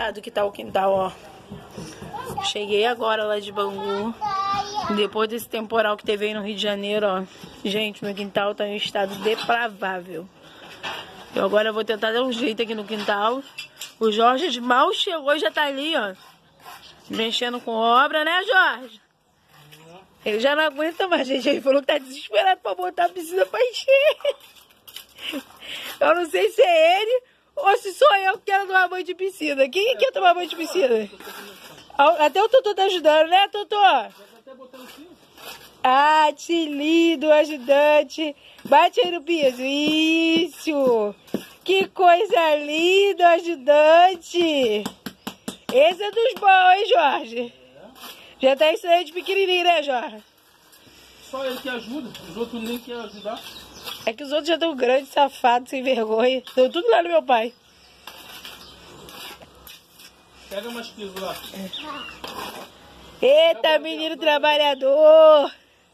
resultado que tá o quintal, ó. Cheguei agora lá de Bangu. Depois desse temporal que teve aí no Rio de Janeiro, ó. Gente, meu quintal tá em estado depravável. Eu agora vou tentar dar um jeito aqui no quintal. O Jorge mal chegou e já tá ali, ó. Mexendo com obra, né, Jorge? Ele já não aguenta mais, gente. Ele falou que tá desesperado pra botar a piscina pra encher. Eu não sei se é ele ou se sou eu que quero tomar banho de piscina. Quem quer tomar banho de piscina? Até o Totô tá ajudando, né, Totô? Ah, que lindo, ajudante. Bate aí no piso. Isso. Que coisa linda, ajudante. Esse é dos bons, hein, Jorge? Já tá ensinando de pequenininho, né, Jorge? Só ele que ajuda, os outros nem querem ajudar. É que os outros já estão grandes, safados, sem vergonha. Estão tudo lá no meu pai. Pega mais piso lá. Eita, menino trabalhador!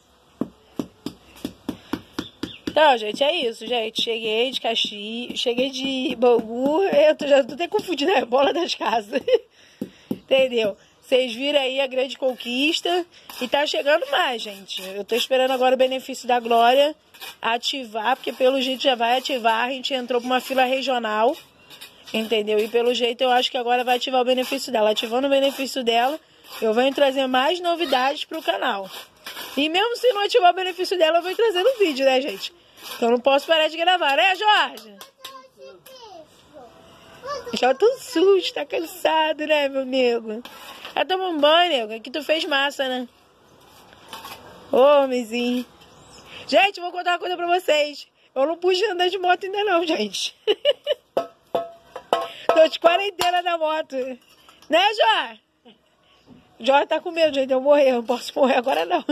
Então, gente, é isso, gente. Cheguei de Caxias, cheguei de Bangu. Eu já tô até confundida a bola das casas. Entendeu? Vocês viram aí a grande conquista. E tá chegando mais, gente. Eu tô esperando agora o benefício da Glória ativar, porque pelo jeito já vai ativar. A gente entrou pra uma fila regional, entendeu? E pelo jeito eu acho que agora vai ativar o benefício dela. Ativando o benefício dela, eu venho trazer mais novidades pro canal. E mesmo se não ativar o benefício dela, eu venho trazendo um vídeo, né, gente? Então eu não posso parar de gravar, né, Jorge? Já tô sujo, tá cansado, né, meu nego? Vai tomar um banho, nego. Aqui tu fez massa, né? Ô, homenzinho. Gente, vou contar uma coisa pra vocês. Eu não pude andar de moto ainda não, gente. Tô de quarentena da moto. Né, Jorge? O Jorge tá com medo, gente, de eu morrer. Eu não posso morrer agora, não.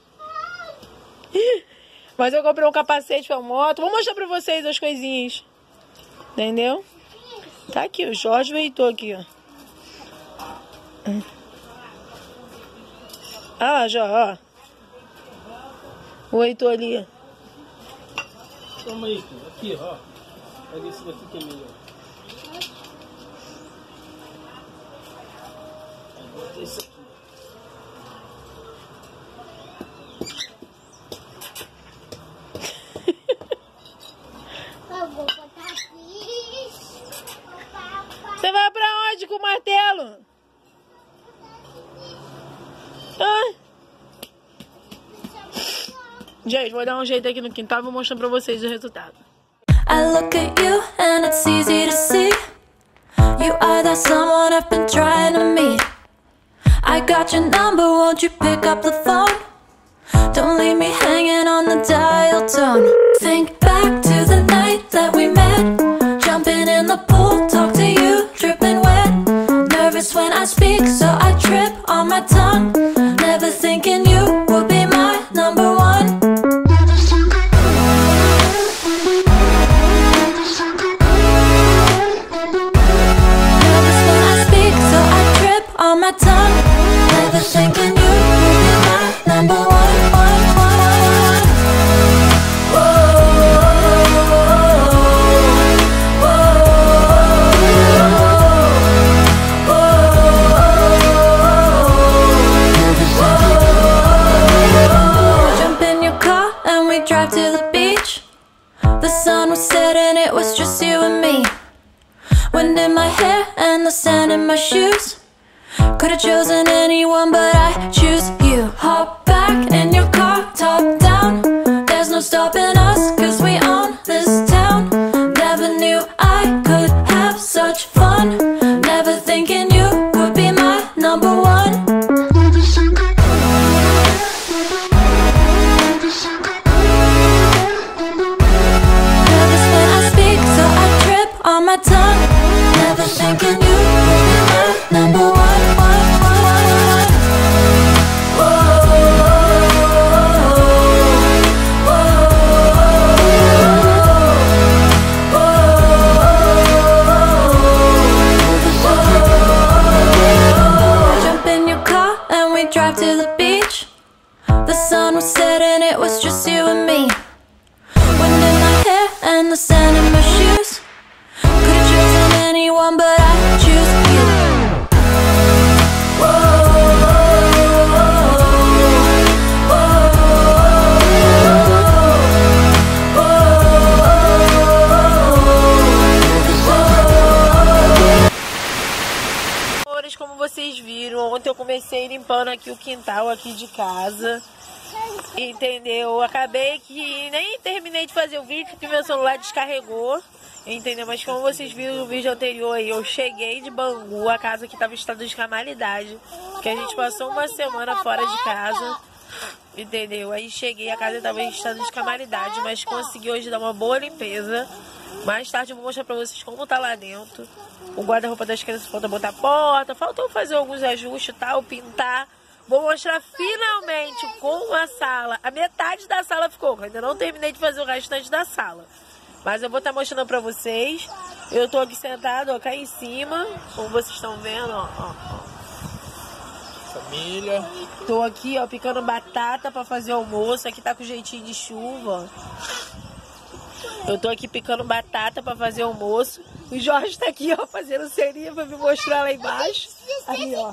Mas eu comprei um capacete pra moto. Vou mostrar pra vocês as coisinhas. Entendeu? Tá aqui, o Jorge e o Heitor aqui, ó. Ah lá, Jorge, ó. O Heitor ali. Toma aí, aqui, ó. Pega esse daqui que é melhor. Bota esse aqui. Eu vou botar aqui. Você vai pra onde com o martelo? Ah. Gente, vou dar um jeito aqui no quintal e vou mostrar pra vocês o resultado. I look at you and it's easy to see. You are that someone I've been trying to meet. I got your number, won't you pick up the phone? Don't leave me hanging on the dial tone. Think back to the night that we met. Jumping in the pool, talk to you, dripping wet. Nervous when I speak, so I trip on my tongue. Never thinking you would be my number one. Nervous when I speak, so I trip on my tongue. Never thinking you would be my number one. Drive to the beach. The sun was setting, it was just you and me. Wind in my hair and the sand in my shoes. Could've chosen anyone, but I choose you. Hop back in your car, top down. There's no stopping us, cause we own this town. Never knew I could have such fun. Never thinking you would be my number one. On my tongue, never thinking you would be my number one. Jump in your car and we drive to the beach. The sun was setting, it was just you and me. Wind in my hair and the sand in my shoes. Could've chosen anyone, but I choose you. limpando aqui o quintal aqui de casa. Entendeu? Acabei que nem terminei de fazer o vídeo porque meu celular descarregou. Entendeu? Mas como vocês viram no vídeo anterior aí, eu cheguei de Bangu, a casa que estava em estado de calamidade. Que a gente passou uma semana fora de casa. Entendeu? Aí cheguei, a casa estava em estado de calamidade, mas consegui hoje dar uma boa limpeza. Mais tarde eu vou mostrar pra vocês como tá lá dentro. O guarda-roupa das crianças falta botar a porta, faltou fazer alguns ajustes e tal, pintar. Vou mostrar finalmente como a sala, a metade da sala ficou. Ainda não terminei de fazer o restante da sala. Mas eu vou estar mostrando pra vocês. Eu tô aqui sentado, ó, cá em cima, como vocês estão vendo, ó. Família. Tô aqui, ó, picando batata pra fazer almoço. Aqui tá com jeitinho de chuva, ó. Eu tô aqui picando batata pra fazer almoço. O Jorge tá aqui, ó, fazendo cerinha pra me mostrar lá embaixo. Aí, ó.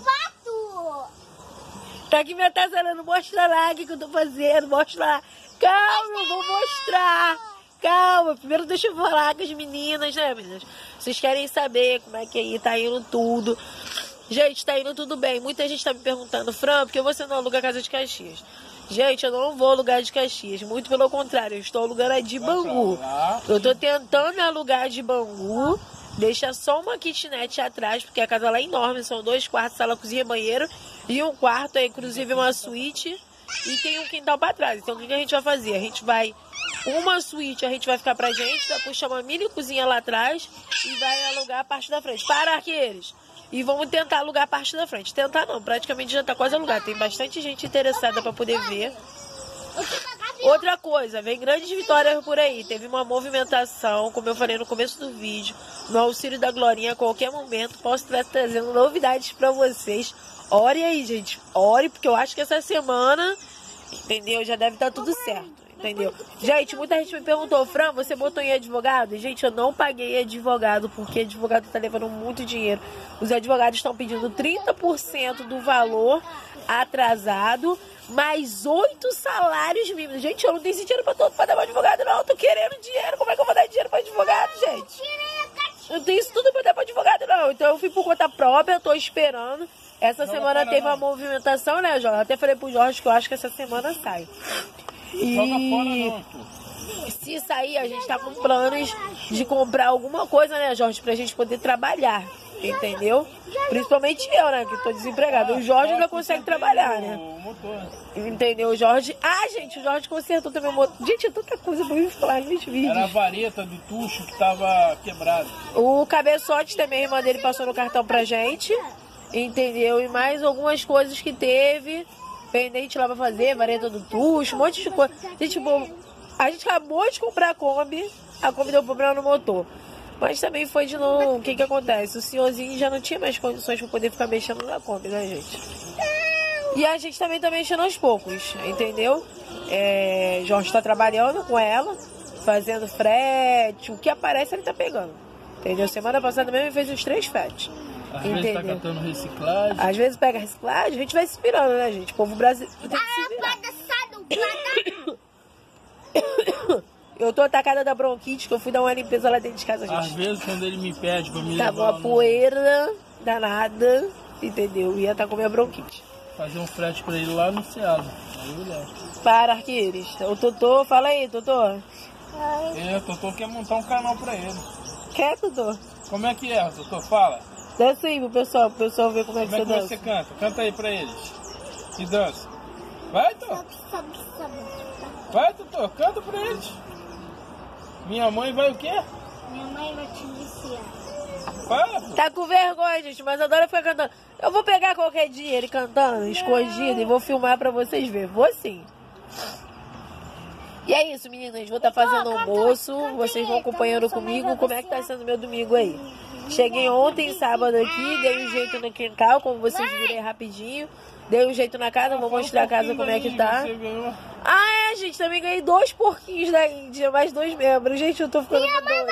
Tá aqui me atazanando. Mostra lá o que eu tô fazendo. Mostra lá. Calma, eu vou mostrar. Calma. Primeiro deixa eu falar com as meninas, né, meninas? Vocês querem saber como é que aí tá indo tudo. Gente, tá indo tudo bem. Muita gente tá me perguntando, Fran, por que você não aluga a casa de Caxias? Gente, eu não vou alugar de Caxias. Muito pelo contrário, eu estou alugando a de Bangu. Eu tô tentando alugar de Bangu. Deixa só uma kitnet atrás, porque a casa lá é enorme. São 2 quartos, sala, cozinha, banheiro. E um quarto, é inclusive uma suíte. E tem um quintal pra trás. Então o que a gente vai fazer? A gente vai... Uma suíte a gente vai ficar pra gente. Vai puxar uma mini cozinha lá atrás. E vai alugar a parte da frente. Para, arqueiros! E vamos tentar alugar a parte da frente. Tentar não, praticamente já tá quase alugado. Tem bastante gente interessada pra poder ver. Outra coisa, vem grandes vitórias por aí. Teve uma movimentação, como eu falei no começo do vídeo, no auxílio da Glorinha. A qualquer momento posso estar trazendo novidades pra vocês. Ore aí, gente. Ore, porque eu acho que essa semana, entendeu? Já deve estar tudo certo. Entendeu? Gente, muita gente me perguntou, Fran, você botou em advogado? Gente, eu não paguei advogado, porque advogado tá levando muito dinheiro. Os advogados estão pedindo 30% do valor atrasado, mais 8 salários mínimos. Gente, eu não tenho esse dinheiro pra dar pra advogado, não. Eu tô querendo dinheiro. Como é que eu vou dar dinheiro pra advogado, gente? Eu não tenho isso tudo pra dar pra advogado, não. Então eu fui por conta própria, eu tô esperando. Essa semana teve uma movimentação, né, Jorge? Até falei pro Jorge que eu acho que essa semana sai. E se sair, a gente tá com planos de comprar alguma coisa, né, Jorge? Pra gente poder trabalhar, entendeu? Principalmente eu, né, que tô desempregado. O Jorge ainda consegue trabalhar, né? Entendeu, o Jorge? Ah, gente, o Jorge consertou também o motor. Gente, é tanta coisa pra me falar nos vídeos. Era a vareta do tucho que tava quebrada. O cabeçote também, a irmã dele passou no cartão pra gente, entendeu? E mais algumas coisas que teve pendente lá pra fazer, vareta do tucho, um monte de coisa. Gente, a gente acabou de comprar a Kombi deu problema no motor. Mas também foi de novo, o que acontece? O senhorzinho já não tinha mais condições pra poder ficar mexendo na Kombi, né, gente? E a gente também tá mexendo aos poucos, entendeu? Jorge tá trabalhando com ela, fazendo frete, o que aparece ele tá pegando, entendeu? Semana passada mesmo ele fez os 3 fretes. Às vezes tá catando reciclagem. Às vezes pega reciclagem, a gente vai se inspirando, né, gente? O povo brasileiro tem que se virar. Eu tô atacada da bronquite, que eu fui dar uma limpeza lá dentro de casa, gente. Às vezes quando ele me pede pra me levar... Tava uma poeira danada, entendeu? Ia estar com a minha bronquite. Fazer um frete pra ele lá no Ceasa. Aí eu levo. Para, arqueiros. O Totô, fala aí, Totô. O Totô quer montar um canal pra ele. Quer, Totô? Como é que é, Totô? Fala. Dança aí pro pessoal ver como é que você dança. Como é que você canta? Canta aí pra eles. E dança. Vai, Totô. Vai, Totô, canta pra eles. Minha mãe vai o quê? Minha mãe vai te iniciar. Fala, pô. Tá com vergonha, gente, mas adora ficar cantando. Eu vou pegar qualquer dia ele cantando, escondido, e vou filmar pra vocês verem. Vou sim. E é isso, meninas. Vou estar fazendo almoço. Vocês vão acompanhando comigo. Como é que tá sendo meu domingo aí? Cheguei ontem, sábado aqui. Dei um jeito no quintal, como vocês viram aí rapidinho. Dei um jeito na casa. Vou mostrar a casa como é que tá. Ah, gente. Também ganhei 2 porquinhos da Índia. Mais 2 membros. Gente, eu tô ficando doida.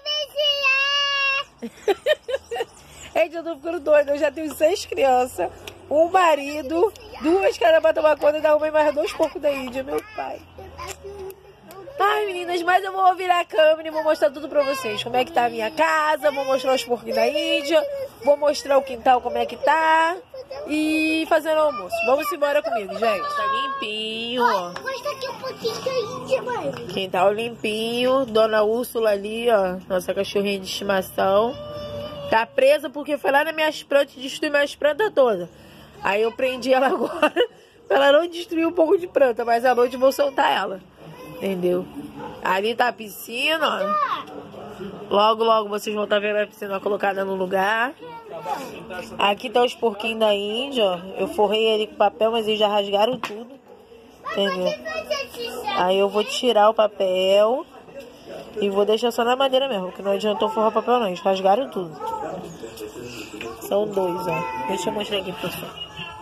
Gente, eu tô ficando doida. Eu já tenho 6 crianças. Um marido. 2 caras pra tomar conta da uma e mais 2 porcos da Índia. Meu pai. Ai, meninas, mas eu vou virar a câmera e vou mostrar tudo pra vocês. Como é que tá a minha casa, vou mostrar os porquinhos da Índia, vou mostrar o quintal como é que tá. e fazendo almoço. Vamos embora comigo, gente. Tá limpinho, ó. Mostra aqui um pouquinho que a gente, mãe. Quintal limpinho. Dona Úrsula ali, ó. Nossa cachorrinha de estimação. Tá presa porque foi lá nas minhas plantas e destruiu minhas plantas todas. Aí eu prendi ela agora pra ela não destruir um pouco de planta. Mas à noite eu vou soltar ela. Entendeu? Ali tá a piscina, ó. Logo, logo vocês vão estar vendo a piscina colocada no lugar. Aqui tá os porquinhos da Índia, ó. Eu forrei ele com papel, mas eles já rasgaram tudo. Entendeu? Aí eu vou tirar o papel e vou deixar só na madeira mesmo, porque não adiantou forrar o papel não, eles rasgaram tudo. São dois, ó. Deixa eu mostrar aqui pro pessoal.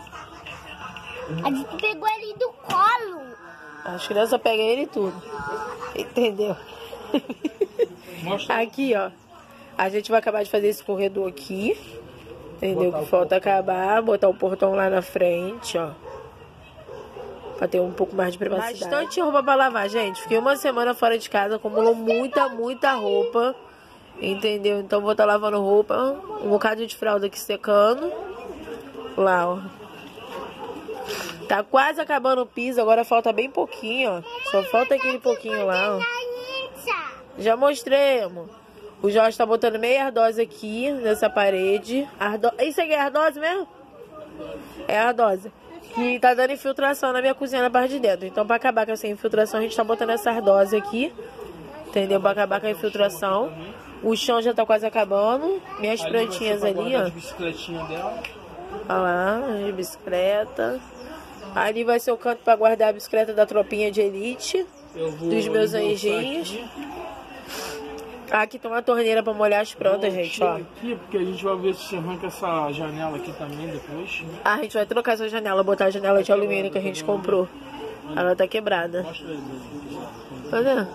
A gente pegou ele do colo. As crianças pegam ele tudo. Entendeu? Mostra. Aqui, ó. A gente vai acabar de fazer esse corredor aqui. Entendeu? Que falta acabar. Botar o portão lá na frente, ó. Pra ter um pouco mais de privacidade. Bastante roupa pra lavar, gente. Fiquei uma semana fora de casa. Acumulou muita roupa. Entendeu? Então vou estar lavando roupa. Um bocado de fralda aqui secando. Lá, ó. Tá quase acabando o piso. Agora falta bem pouquinho, ó. Só falta aquele pouquinho lá, ó. Já mostrei, amor. O Jorge tá botando meia ardose aqui nessa parede. Isso aqui é ardose mesmo? É ardose. Que tá dando infiltração na minha cozinha na parte de dentro. Então pra acabar com essa infiltração a gente tá botando essa ardose aqui. Entendeu? Pra acabar com a infiltração. O chão já tá quase acabando. Minhas plantinhas ali, ó. Olha lá, de bicicleta. Ali vai ser o canto pra guardar a bicicleta da tropinha de elite. Dos meus anjinhos. Aqui tem uma torneira pra molhar as plantas, gente, ó. Aqui, porque a gente vai ver se arranca essa janela aqui também depois. A gente vai trocar essa janela, botar a janela de alumínio que a gente comprou. Ela tá quebrada. Cadê?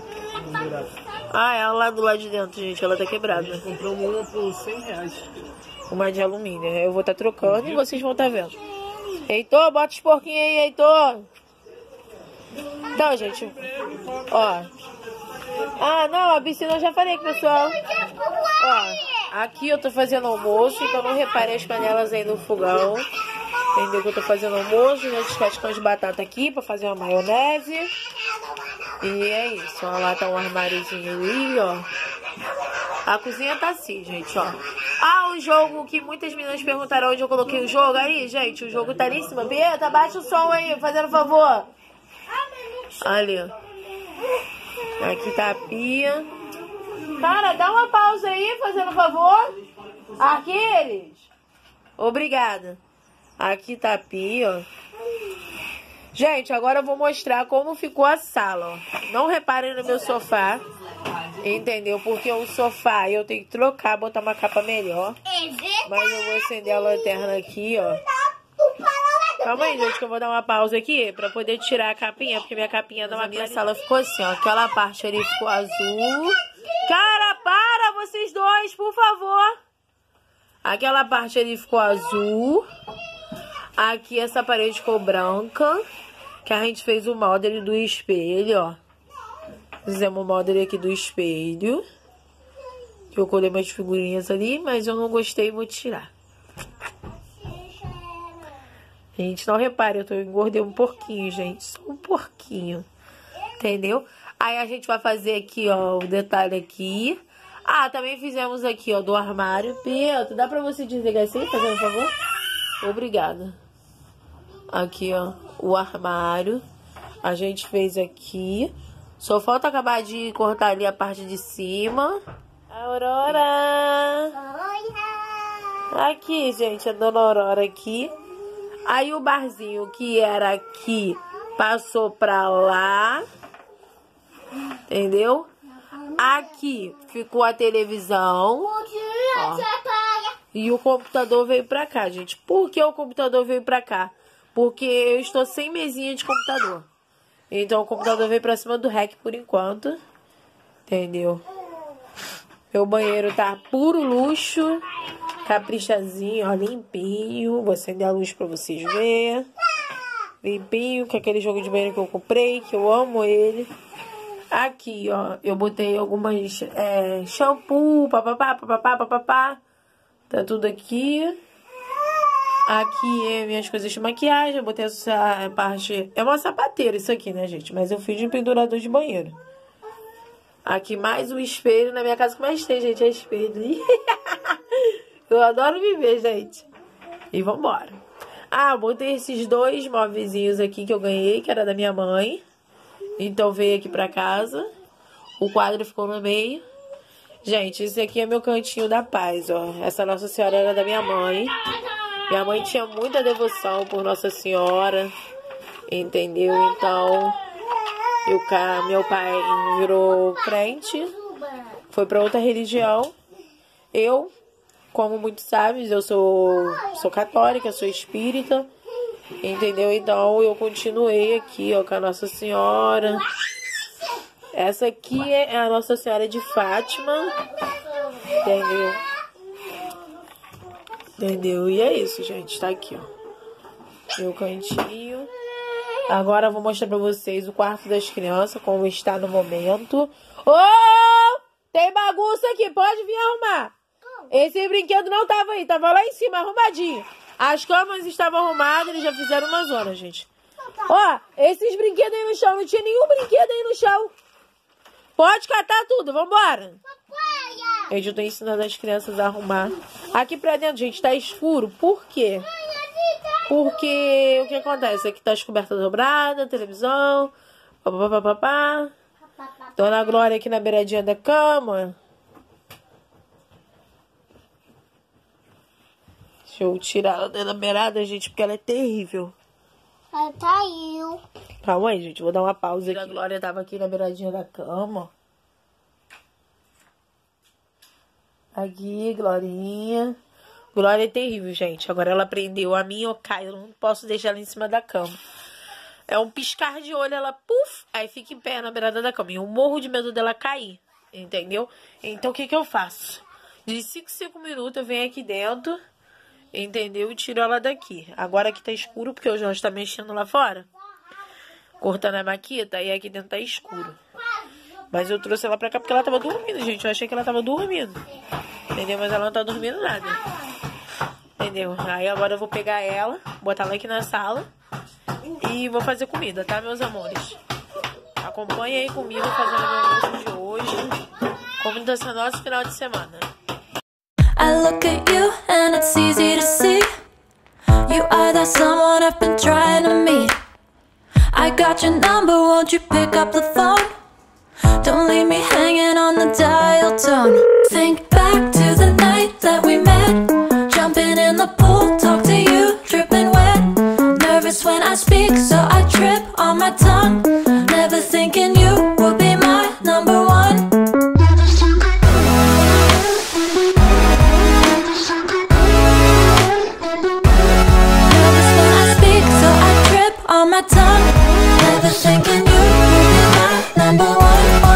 Ah, ela lá do lado de dentro, gente, ela tá quebrada. Compramos uma por 100 reais. Uma de alumínio. Eu vou estar trocando e vocês vão estar vendo. Heitor, bota os porquinhos aí, Heitor. Então, gente, ó. Ah, não, a piscina eu já falei com o pessoal. Ó, aqui eu tô fazendo almoço, então não repare as panelas aí no fogão. Entendeu que eu tô fazendo almoço, nesses cascões de batata aqui pra fazer uma maionese. E é isso, ó, lá tá um armáriozinho ali, ó. A cozinha tá assim, gente, ó. Ah, o jogo que muitas meninas perguntaram onde eu coloquei o jogo. Aí, gente, o jogo tá ali em cima. Beta, baixa o som aí, fazendo favor. Ali, ó. Aqui tá a pia. Cara, dá uma pausa aí, fazendo favor. Aqueles. Obrigada. Aqui tá a pia, ó. Gente, agora eu vou mostrar como ficou a sala, ó. Não reparem no meu sofá. Entendeu? Porque o sofá eu tenho que trocar, botar uma capa melhor. Mas eu vou acender a lanterna aqui, ó. Calma aí, gente, que eu vou dar uma pausa aqui pra poder tirar a capinha, porque minha capinha da minha sala ficou assim, ó. Aquela parte ali ficou azul. Cara, para vocês dois, por favor. Aquela parte ali ficou azul. Aqui essa parede ficou branca. Que a gente fez o molde do espelho, ó. Fizemos o molde aqui do espelho. Que eu colei umas figurinhas ali, mas eu não gostei e vou tirar. Gente, não repare, eu engordei um porquinho, gente. Só um porquinho. Entendeu? Aí a gente vai fazer aqui, ó, o detalhe aqui. Ah, também fizemos aqui, ó, do armário. Pedro, dá pra você desligar assim, fazendo um favor? Obrigada. Aqui, ó, o armário. A gente fez aqui. Só falta acabar de cortar ali a parte de cima. Aurora! Aqui, gente, a dona Aurora aqui. Aí o barzinho que era aqui passou pra lá. Entendeu? Aqui ficou a televisão. Ó. E o computador veio pra cá, gente. Por que o computador veio pra cá? Porque eu estou sem mesinha de computador. Então o computador veio pra cima do rack por enquanto. Entendeu? Meu banheiro tá puro luxo. Caprichazinho, ó, limpinho. Vou acender a luz pra vocês verem. Limpinho, com aquele jogo de banheiro que eu comprei, que eu amo ele. Aqui, ó, eu botei algumas shampoo, papapá. Tá tudo aqui. Aqui é minhas coisas de maquiagem. Eu botei essa parte... É uma sapateira isso aqui, né, gente? Mas eu fiz de pendurador de banheiro. Aqui mais um espelho. Na minha casa que mais tem, gente, é espelho. Eu adoro me ver, gente. E vambora. Ah, eu botei esses dois móveis aqui que eu ganhei, que era da minha mãe. Então veio aqui pra casa. O quadro ficou no meio. Gente, esse aqui é meu cantinho da paz, ó. Essa Nossa Senhora era da minha mãe. Minha mãe tinha muita devoção por Nossa Senhora. Entendeu? Então, meu pai virou crente. Foi pra outra religião. Eu, como muitos sabem, eu sou católica, sou espírita. Entendeu? Então, eu continuei aqui, ó, com a Nossa Senhora. Essa aqui é a Nossa Senhora de Fátima. Entendeu? Entendeu? E é isso, gente. Tá aqui, ó. Meu cantinho. Agora eu vou mostrar pra vocês o quarto das crianças, como está no momento. Ô! Tem bagunça aqui, pode vir arrumar. Esse brinquedo não tava aí, tava lá em cima, arrumadinho. As camas estavam arrumadas, eles já fizeram uma zona, gente. Ó, esses brinquedos aí no chão, não tinha nenhum brinquedo aí no chão. Pode catar tudo, vambora. Gente, eu tô ensinando as crianças a arrumar. Aqui pra dentro, gente, tá escuro. Por quê? Porque o que acontece? Aqui tá as cobertas dobradas, televisão, papapá. Dona Glória aqui na beiradinha da cama. Deixa eu tirar ela da beirada, gente, porque ela é terrível. Ela caiu. Calma aí, gente, vou dar uma pausa aqui. A Glória tava aqui na beiradinha da cama. Aqui, Glorinha. Glória é terrível, gente. Agora ela prendeu a minha yokai. Eu não posso deixar ela em cima da cama. É um piscar de olho, ela puf, aí fica em pé na beirada da cama. E eu morro de medo dela cair, entendeu? Então o que eu faço? De 5 minutos eu venho aqui dentro, entendeu? E tiro ela daqui. Agora aqui tá escuro porque o João está mexendo lá fora, cortando a maquita, e aqui dentro tá escuro. Mas eu trouxe ela pra cá porque ela tava dormindo, gente. Eu achei que ela tava dormindo, entendeu? Mas ela não tá dormindo nada, entendeu? Aí agora eu vou pegar ela, botar ela aqui na sala e vou fazer comida, tá, meus amores? Acompanha aí comigo fazendo o almoço de hoje. Como tá sendo nosso final de semana. I look at you and it's easy to see. You are that someone I've been trying to meet. I got your number, won't you pick up the phone? Don't leave me hanging on the dial tone. Think back to the night that we met. Jumping in the pool, talk to you, dripping wet. Nervous when I speak, so I trip on my tongue. Never thinking you would be my number one. Nervous when I speak, so I trip on my tongue. Never thinking you would be my number one.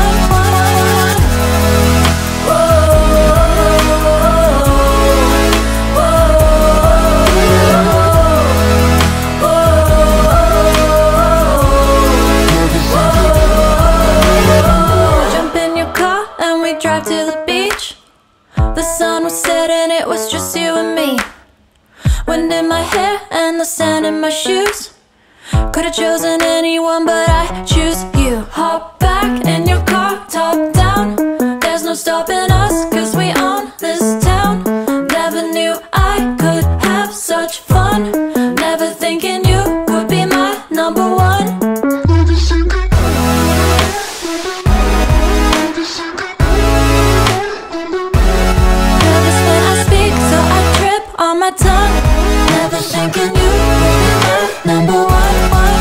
Drive to the beach. The sun was setting, it was just you and me. Wind in my hair and the sand in my shoes. Could've chosen anyone, but I choose you. Hop back in your car, top down. There's no stopping us, cause we own this town. Never knew I could have such fun. Never thinking you would be my number one. On my tongue, never thinking you would be my number one.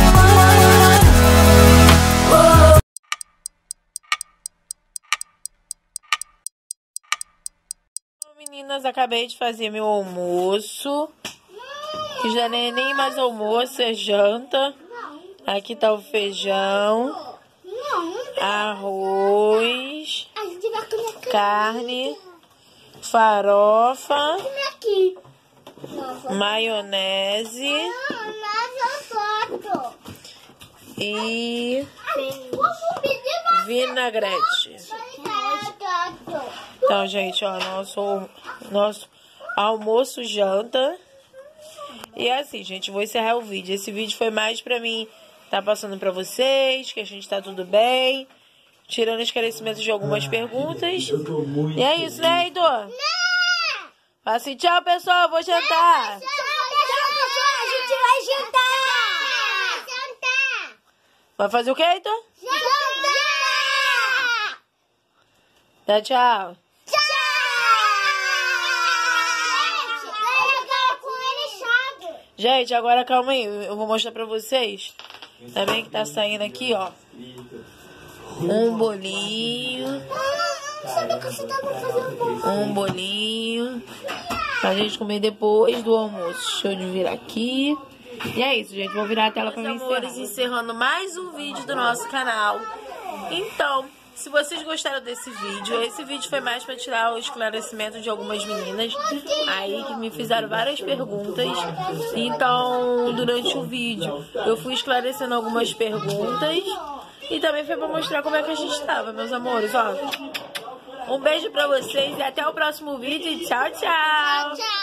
Whoa. Meninas, acabei de fazer meu almoço. Que já não é nem mais almoço, é janta. Aqui tá o feijão, arroz, carne, farofa, maionese e vinagrete. Então, gente, ó, nosso almoço, janta E é assim, gente, vou encerrar o vídeo. Esse vídeo foi mais pra mim tá passando pra vocês, que a gente tá tudo bem, tirando esclarecimentos de algumas perguntas. E é isso, né, Heitor? Fala assim, tchau, pessoal, vou jantar. Tchau, pessoal, a gente vai jantar. Vai fazer o que, Heitor? Jantar. Tchau. Gente, agora calma aí, eu vou mostrar pra vocês. Também que tá saindo aqui, ó. Um bolinho. Um bolinho. Pra gente comer depois do almoço. Deixa eu virar aqui. E é isso, gente. Vou virar a tela pra mim encerrando mais um vídeo do nosso canal. Então, se vocês gostaram desse vídeo, esse vídeo foi mais para tirar o esclarecimento de algumas meninas aí que me fizeram várias perguntas. Então, durante o vídeo, eu fui esclarecendo algumas perguntas e também foi para mostrar como é que a gente estava, meus amores, ó. Um beijo para vocês e até o próximo vídeo. Tchau, tchau!